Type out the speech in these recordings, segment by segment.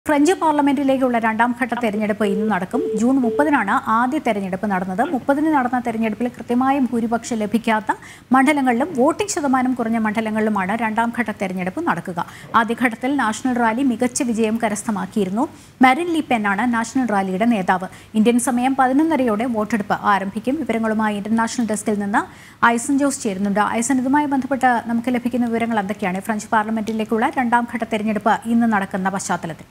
French പാർലമെന്റിലേക്കുള്ള രണ്ടാം ഘട്ട തെരഞ്ഞെടുപ്പ് ഇന്ന് നടക്കും. ജൂൺ 30-നാണ് ആദ്യ തെരഞ്ഞെടുപ്പ് നടന്നത്. 30-ന് നടന്ന തെരഞ്ഞെടുപ്പിൽ കൃത്യമായ ഭൂരിപക്ഷം ലഭിക്കാത്ത മണ്ഡലങ്ങളിലും വോട്ടിംഗ് ശതമാനം കുറഞ്ഞ മണ്ഡലങ്ങളിലുമാണ് രണ്ടാം ഘട്ട തെരഞ്ഞെടുപ്പ് നടക്കുക. ആദ്യഘട്ടത്തിൽ നാഷണൽ റാലി മികച്ച വിജയം കരസ്ഥമാക്കിയിരുന്നു. മരിൻ ലി പെന്നാണ് നാഷണൽ റാലിയുടെ നേതാവ്. ഇന്ത്യൻ സമയം 11:30-യോടെ വോട്ടെടുപ്പ് ആരംഭിക്കും. വിവരങ്ങളുമായി ഇന്റർനാഷണൽ ഡെസ്കിൽ നിന്ന് ഐസൻ ജോസ് ചേരുന്നുണ്ട്. ഐസൻ, ഇതുമായി ബന്ധപ്പെട്ട് നമുക്ക് ലഭിക്കുന്ന വിവരങ്ങൾ എന്തൊക്കെയാണ്? ഫ്രഞ്ച് പാർലമെന്റിലേക്കുള്ള രണ്ടാം ഘട്ട തെരഞ്ഞെടുപ്പ് ഇന്ന് നടക്കുന്ന പശ്ചാത്തലത്തിൽ.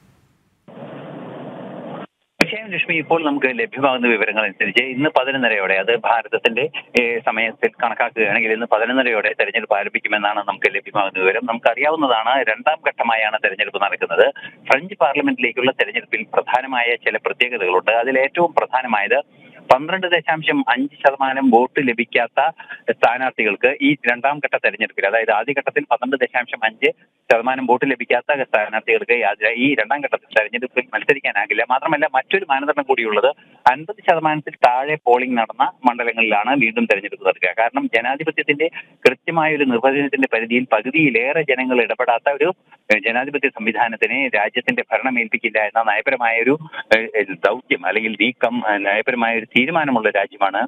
ലക്ഷ്മി, ഇപ്പോൾ നമുക്ക് ലഭ്യമാകുന്ന വിവരങ്ങൾ അനുസരിച്ച് ഇന്ന് 11:30-യോടെ, അത് ഭാരതത്തിന്റെ സമയത്തിൽ കണക്കാക്കുകയാണെങ്കിൽ ഇന്ന് 11:30-യോടെ തെരഞ്ഞെടുപ്പ് ആരംഭിക്കുമെന്നാണ് നമുക്ക് ലഭ്യമാകുന്ന വിവരം. നമുക്കറിയാവുന്നതാണ്, രണ്ടാം ഘട്ടമായാണ് തെരഞ്ഞെടുപ്പ് നടക്കുന്നത്. ഫ്രഞ്ച് പാർലമെന്റിലേക്കുള്ള തെരഞ്ഞെടുപ്പിൽ പ്രധാനമായ ചില പ്രത്യേകതകളുണ്ട്. അതിൽ ഏറ്റവും പ്രധാനമായത് 12.5% വോട്ട് ലഭിക്കാത്ത സ്ഥാനാർത്ഥികൾക്ക് ഈ രണ്ടാം ഘട്ട തെരഞ്ഞെടുപ്പിൽ, അതായത് ആദ്യഘട്ടത്തിൽ 12.5% വോട്ട് ലഭിക്കാത്ത സ്ഥാനാർത്ഥികൾക്ക് ഈ രണ്ടാം ഘട്ടത്തിൽ തെരഞ്ഞെടുപ്പിൽ മത്സരിക്കാനാകില്ല. മാത്രമല്ല, മറ്റൊരു മാനദണ്ഡം കൂടിയുള്ളത് 50% താഴെ പോളിംഗ് നടന്ന മണ്ഡലങ്ങളിലാണ് വീണ്ടും തെരഞ്ഞെടുപ്പ് നടക്കുക. കാരണം ജനാധിപത്യത്തിന്റെ കൃത്യമായ ഒരു നിർവചനത്തിന്റെ പരിധിയിൽ പകുതിയിലേറെ ജനങ്ങൾ ഇടപെടാത്ത ഒരു ജനാധിപത്യ സംവിധാനത്തിന് രാജ്യത്തിന്റെ ഭരണം ഏൽപ്പിക്കില്ല എന്ന നയപരമായ ഒരു ദൗത്യം അല്ലെങ്കിൽ നീക്കം, നയപരമായ ഒരു തീരുമാനമുള്ള രാജ്യമാണ്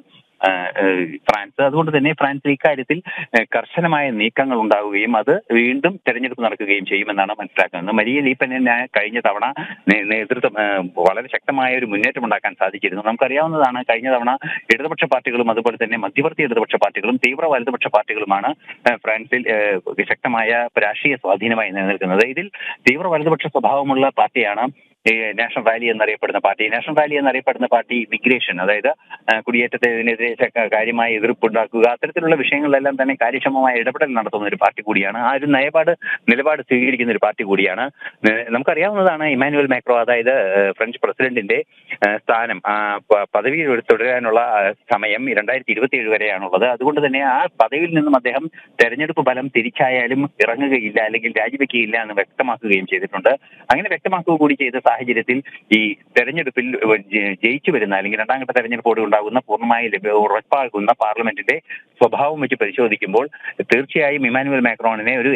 ഫ്രാൻസ്. അതുകൊണ്ട് തന്നെ ഫ്രാൻസിൽ ഇക്കാര്യത്തിൽ കർശനമായ നീക്കങ്ങൾ ഉണ്ടാവുകയും അത് വീണ്ടും തെരഞ്ഞെടുപ്പ് നടക്കുകയും ചെയ്യുമെന്നാണ് മനസ്സിലാക്കുന്നത്. മരിയ ലി പെന്നിന് കഴിഞ്ഞ തവണ നേതൃത്വം വളരെ ശക്തമായ ഒരു മുന്നേറ്റം ഉണ്ടാക്കാൻ സാധിച്ചിരുന്നു. നമുക്കറിയാവുന്നതാണ്, കഴിഞ്ഞ തവണ ഇടതുപക്ഷ പാർട്ടികളും അതുപോലെ തന്നെ മധ്യവർത്തി ഇടതുപക്ഷ പാർട്ടികളും തീവ്ര വലതുപക്ഷ പാർട്ടികളുമാണ് ഫ്രാൻസിൽ ശക്തമായ രാഷ്ട്രീയ സ്വാധീനമായി നിലനിൽക്കുന്നത്. ഇതിൽ തീവ്ര വലതുപക്ഷ സ്വഭാവമുള്ള പാർട്ടിയാണ് നാഷണൽ റാലി എന്നറിയപ്പെടുന്ന പാർട്ടി. നാഷണൽ റാലി എന്നറിയപ്പെടുന്ന പാർട്ടി ഇമിഗ്രേഷൻ, അതായത് കുടിയേറ്റത്തിനെതിരെ കാര്യമായ എതിർപ്പുണ്ടാക്കുക, അത്തരത്തിലുള്ള വിഷയങ്ങളിലെല്ലാം തന്നെ കാര്യക്ഷമമായ ഇടപെടൽ നടത്തുന്ന ഒരു പാർട്ടി കൂടിയാണ്. ആ ഒരു നിലപാട് സ്വീകരിക്കുന്ന ഒരു പാർട്ടി കൂടിയാണ്. നമുക്കറിയാവുന്നതാണ്, ഇമ്മാനുവൽ മാക്രോ, അതായത് ഫ്രഞ്ച് പ്രസിഡന്റിന്റെ സ്ഥാനം പദവിയിൽ തുടരാനുള്ള സമയം 2027 വരെയാണുള്ളത്. അതുകൊണ്ട് തന്നെ ആ പദവിയിൽ നിന്നും അദ്ദേഹം തെരഞ്ഞെടുപ്പ് ഫലം തിരിച്ചായാലും ഇറങ്ങുകയില്ല അല്ലെങ്കിൽ രാജിവെക്കുകയില്ല എന്ന് വ്യക്തമാക്കുകയും ചെയ്തിട്ടുണ്ട്. അങ്ങനെ വ്യക്തമാക്കുക കൂടി ചെയ്ത സാഹചര്യത്തിൽ ഈ തെരഞ്ഞെടുപ്പിൽ ജയിച്ചു വരുന്ന അല്ലെങ്കിൽ രണ്ടാം ഘട്ട തെരഞ്ഞെടുപ്പോട് ഉണ്ടാകുന്ന പൂർണ്ണമായി ഉറപ്പാകുന്ന പാർലമെന്റിന്റെ സ്വഭാവം വെച്ച് പരിശോധിക്കുമ്പോൾ തീർച്ചയായും ഇമ്മാനുവൽ മാക്രോണിനെ ഒരു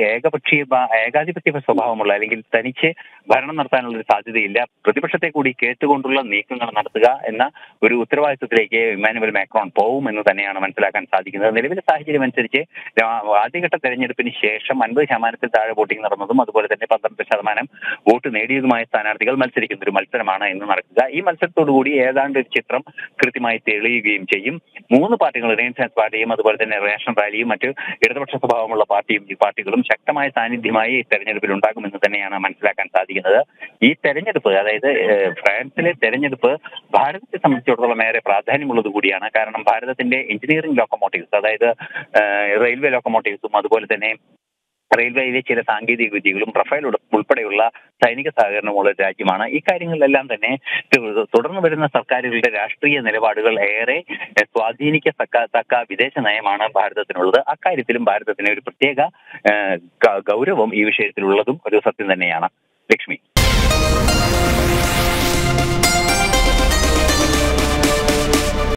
ഏകാധിപത്യ സ്വഭാവമുള്ള അല്ലെങ്കിൽ തനിച്ച് ഭരണം നടത്താനുള്ള ഒരു സാധ്യതയില്ല, പ്രതിപക്ഷത്തെ കൂടി കേട്ടുകൊണ്ടുള്ള നീക്കങ്ങൾ നടത്തുക എന്ന ഒരു ഉത്തരവാദിത്വത്തിലേക്ക് ഇമ്മാനുവൽ മാക്രോൺ പോവും എന്ന് തന്നെയാണ് മനസ്സിലാക്കാൻ സാധിക്കുന്നത്. നിലവിലെ സാഹചര്യം അനുസരിച്ച് ആദ്യഘട്ട തെരഞ്ഞെടുപ്പിന് ശേഷം 50% താഴെ വോട്ടിംഗ് നടന്നതും അതുപോലെ തന്നെ 12% വോട്ട് നേടിയതുമായ സ്ഥാനാർത്ഥികൾ മത്സരിക്കുന്ന ഒരു മത്സരമാണ് ഇന്ന് നടക്കുക. ഈ മത്സരത്തോടുകൂടി ഏതാണ്ട് ഒരു ചിത്രം കൃത്യമായി തെളിയുകയും ചെയ്യും. 3 പാർട്ടികൾ, റെനൈസൻസ് പാർട്ടിയും അതുപോലെ തന്നെ നാഷണൽ റാലിയും മറ്റ് ഇടതുപക്ഷ സ്വഭാവമുള്ള പാർട്ടികളും ശക്തമായ സാന്നിധ്യമായി തെരഞ്ഞെടുപ്പിൽ ഉണ്ടാകുമെന്ന് തന്നെയാണ് മനസ്സിലാക്കാൻ സാധിക്കുന്നത്. ഈ തെരഞ്ഞെടുപ്പ്, അതായത് ഫ്രാൻസിലെ തെരഞ്ഞെടുപ്പ് ഭാരതത്തെ സംബന്ധിച്ചിടത്തോളം ഏറെ പ്രാധാന്യമുള്ളത് കൂടിയാണ്. കാരണം ഭാരതത്തിന്റെ എഞ്ചിനീയറിംഗ് ലോക്കോമോട്ടീവ്സ്, അതായത് റെയിൽവേ ലോക്കോമോട്ടീവ്സും അതുപോലെ തന്നെ റെയിൽവേയിലെ ചില സാങ്കേതിക വിദ്യകളും റഫേൽ ഉൾപ്പെടെയുള്ള സൈനിക സഹകരണമുള്ള രാജ്യമാണ്. ഈ കാര്യങ്ങളിലെല്ലാം തന്നെ തുടർന്ന് വരുന്ന സർക്കാരുകളുടെ രാഷ്ട്രീയ നിലപാടുകൾ ഏറെ സ്വാധീനിക്കത്തക്ക വിദേശ നയമാണ് ഭാരതത്തിനുള്ളത്. അക്കാര്യത്തിലും ഭാരതത്തിന് ഒരു പ്രത്യേക ഗൗരവം ഈ വിഷയത്തിലുള്ളതും ഒരു സത്യം തന്നെയാണ്. ലക്ഷ്മി.